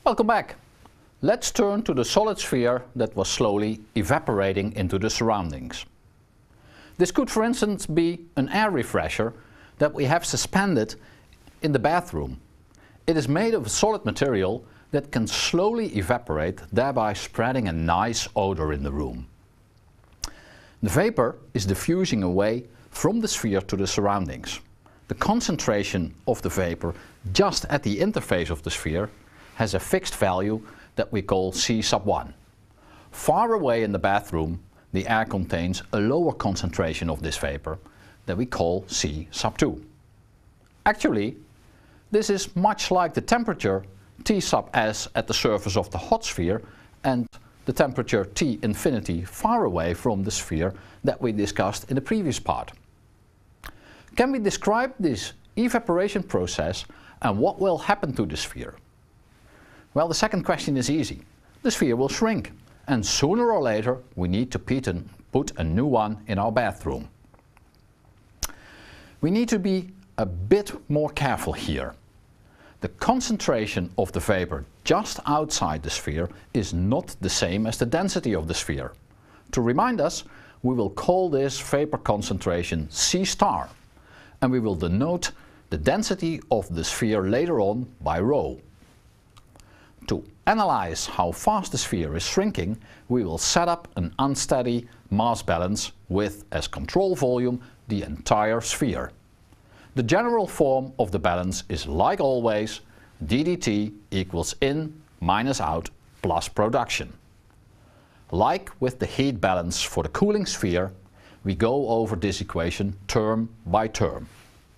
Welcome back. Let's turn to the solid sphere that was slowly evaporating into the surroundings. This could, for instance, be an air refresher that we have suspended in the bathroom. It is made of a solid material that can slowly evaporate, thereby spreading a nice odor in the room. The vapor is diffusing away from the sphere to the surroundings. The concentration of the vapor just at the interface of the sphere has a fixed value that we call C sub 1. Far away in the bathroom, the air contains a lower concentration of this vapor that we call C sub 2. Actually, this is much like the temperature T sub S at the surface of the hot sphere and the temperature T infinity far away from the sphere that we discussed in the previous part. Can we describe this evaporation process and what will happen to the sphere? Well, the second question is easy. The sphere will shrink, and sooner or later we need to put a new one in our bathroom. We need to be a bit more careful here. The concentration of the vapor just outside the sphere is not the same as the density of the sphere. To remind us, we will call this vapor concentration C star, and we will denote the density of the sphere later on by rho. To analyze how fast the sphere is shrinking, we will set up an unsteady mass balance with as control volume the entire sphere. The general form of the balance is, like always, ddt equals in minus out plus production. Like with the heat balance for the cooling sphere, we go over this equation term by term.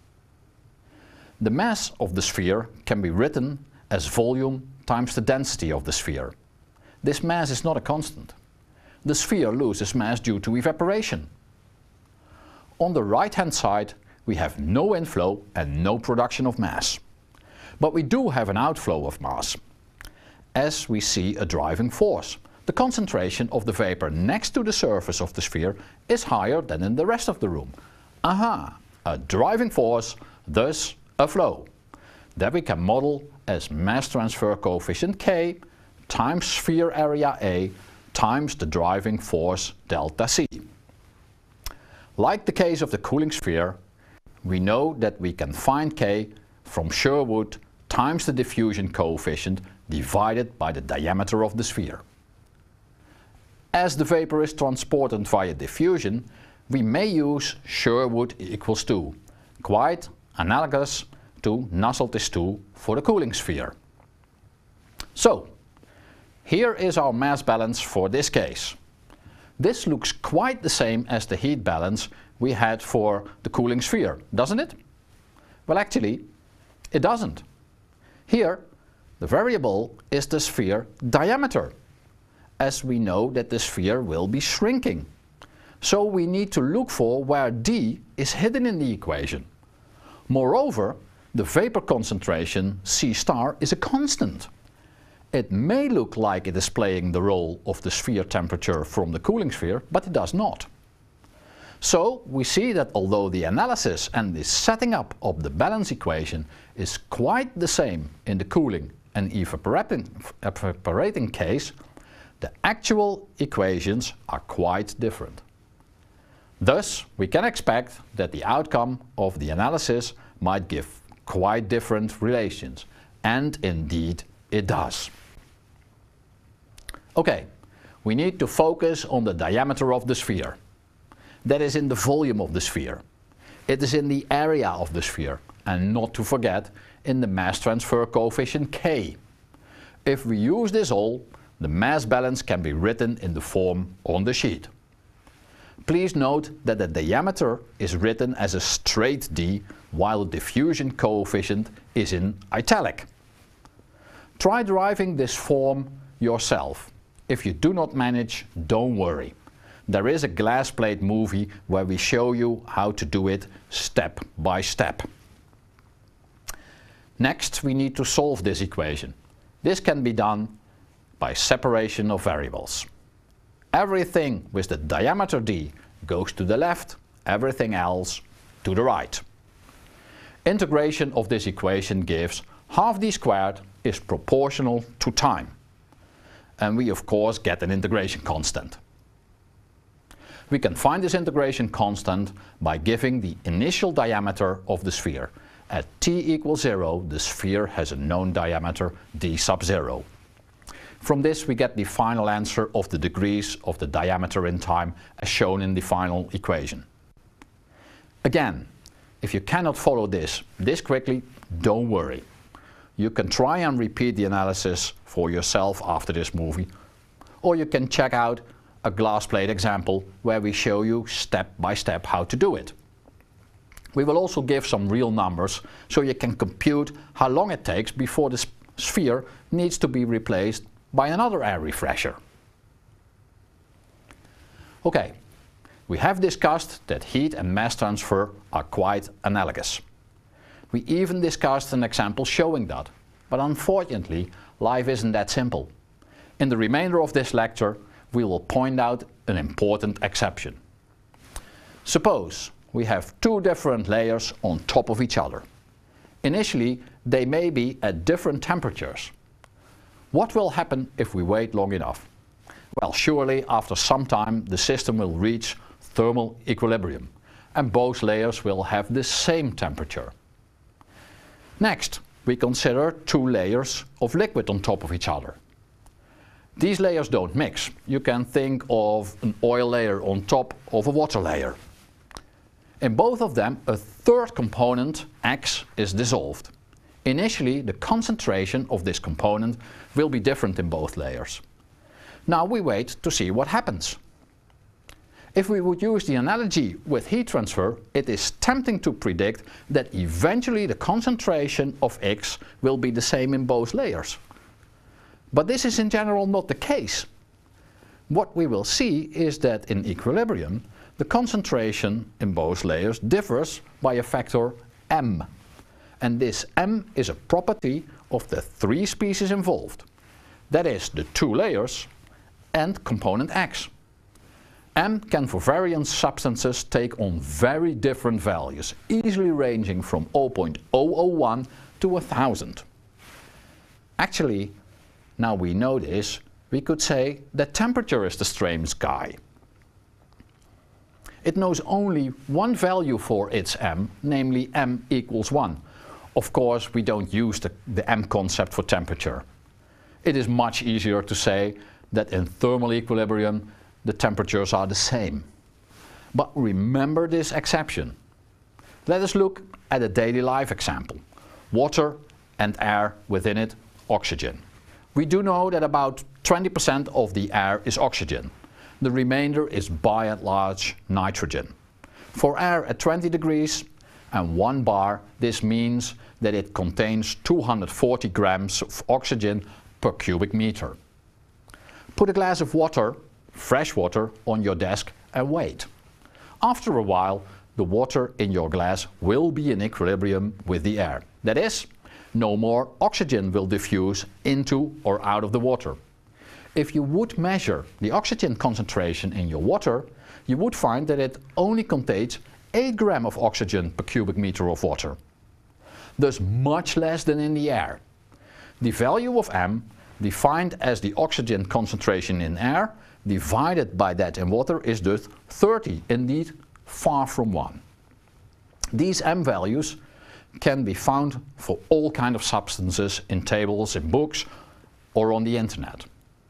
The mass of the sphere can be written as volume times the density of the sphere. This mass is not a constant. The sphere loses mass due to evaporation. On the right hand side we have no inflow and no production of mass. But we do have an outflow of mass, as we see a driving force. The concentration of the vapor next to the surface of the sphere is higher than in the rest of the room. Aha! A driving force, thus a flow. That we can model as mass transfer coefficient K times sphere area A times the driving force delta C. Like the case of the cooling sphere, we know that we can find K from Sherwood times the diffusion coefficient divided by the diameter of the sphere. As the vapor is transported via diffusion, we may use Sherwood equals 2, quite analogous to Nusselt is 2 for the cooling sphere. So, here is our mass balance for this case. This looks quite the same as the heat balance we had for the cooling sphere, doesn't it? Well, actually, it doesn't. Here, the variable is the sphere diameter, as we know that the sphere will be shrinking. So we need to look for where d is hidden in the equation. Moreover, the vapor concentration C star is a constant. It may look like it is playing the role of the sphere temperature from the cooling sphere, but it does not. So we see that although the analysis and the setting up of the balance equation is quite the same in the cooling and evaporating case, the actual equations are quite different. Thus, we can expect that the outcome of the analysis might give quite different relations, and indeed it does. Okay, we need to focus on the diameter of the sphere. That is in the volume of the sphere. It is in the area of the sphere, and not to forget in the mass transfer coefficient K. If we use this all, the mass balance can be written in the form on the sheet. Please note that the diameter is written as a straight D, while the diffusion coefficient is in italic. Try deriving this form yourself. If you do not manage, don't worry. There is a glass plate movie where we show you how to do it step by step. Next, we need to solve this equation. This can be done by separation of variables. Everything with the diameter d goes to the left, everything else to the right. Integration of this equation gives half d squared is proportional to time. And we of course get an integration constant. We can find this integration constant by giving the initial diameter of the sphere. At t equals 0, the sphere has a known diameter d sub 0. From this we get the final answer of the degrees of the diameter in time as shown in the final equation. Again, if you cannot follow this quickly, don't worry. You can try and repeat the analysis for yourself after this movie, or you can check out a glass plate example where we show you step by step how to do it. We will also give some real numbers so you can compute how long it takes before the sphere needs to be replaced by another air refresher. Okay, we have discussed that heat and mass transfer are quite analogous. We even discussed an example showing that, but unfortunately life isn't that simple. In the remainder of this lecture we will point out an important exception. Suppose we have two different layers on top of each other. Initially they may be at different temperatures. What will happen if we wait long enough? Well, surely after some time the system will reach thermal equilibrium and both layers will have the same temperature. Next, we consider two layers of liquid on top of each other. These layers don't mix. You can think of an oil layer on top of a water layer. In both of them, a third component, X, is dissolved. Initially, the concentration of this component will be different in both layers. Now we wait to see what happens. If we would use the analogy with heat transfer, it is tempting to predict that eventually the concentration of X will be the same in both layers. But this is in general not the case. What we will see is that in equilibrium, the concentration in both layers differs by a factor m. And this m is a property of the three species involved. That is, the two layers and component X. M can for various substances take on very different values, easily ranging from 0.001 to 1000. Actually, now we know this, we could say that temperature is the strange guy. It knows only one value for its m, namely m equals 1. Of course, we don't use the m concept for temperature. It is much easier to say that in thermal equilibrium the temperatures are the same. But remember this exception. Let us look at a daily life example. Water and air within it, oxygen. We do know that about 20% of the air is oxygen. The remainder is by and large nitrogen. For air at 20 degrees and 1 bar, this means that it contains 240 grams of oxygen per cubic meter. Put a glass of water, fresh water, on your desk and wait. After a while, the water in your glass will be in equilibrium with the air. That is, no more oxygen will diffuse into or out of the water. If you would measure the oxygen concentration in your water, you would find that it only contains 8 grams of oxygen per cubic meter of water. Thus much less than in the air. The value of m, defined as the oxygen concentration in air, divided by that in water, is thus 30, indeed far from 1. These m values can be found for all kinds of substances in tables, in books or on the internet.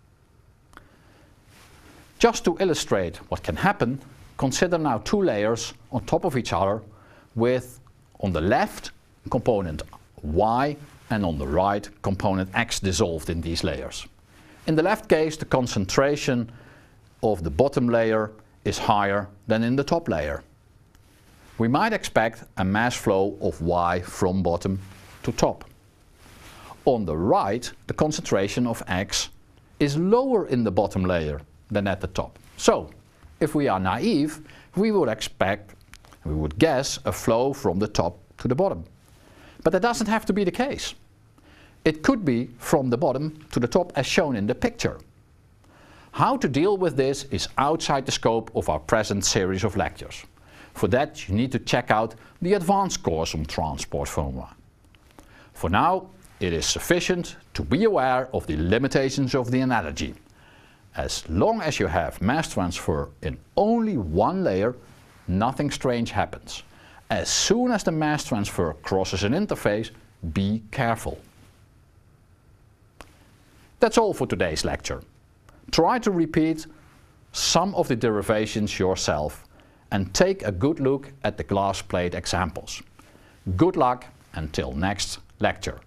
Just to illustrate what can happen, consider now two layers on top of each other with on the left component Y and on the right component X dissolved in these layers. In the left case, the concentration of the bottom layer is higher than in the top layer. We might expect a mass flow of Y from bottom to top. On the right, the concentration of X is lower in the bottom layer than at the top. So, if we are naive, we would guess a flow from the top to the bottom. But that doesn't have to be the case. It could be from the bottom to the top as shown in the picture. How to deal with this is outside the scope of our present series of lectures. For that you need to check out the advanced course on transport formula. For now, it is sufficient to be aware of the limitations of the analogy. As long as you have mass transfer in only one layer, nothing strange happens. As soon as the mass transfer crosses an interface, be careful. That's all for today's lecture. Try to repeat some of the derivations yourself and take a good look at the glass plate examples. Good luck until next lecture.